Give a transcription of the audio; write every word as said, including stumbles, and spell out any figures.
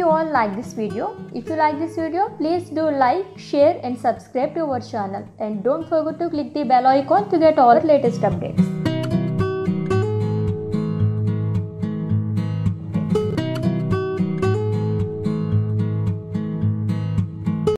you all like this video. If you like this video, please do like, share and subscribe to our channel. And don't forget to click the bell icon to get all our latest updates.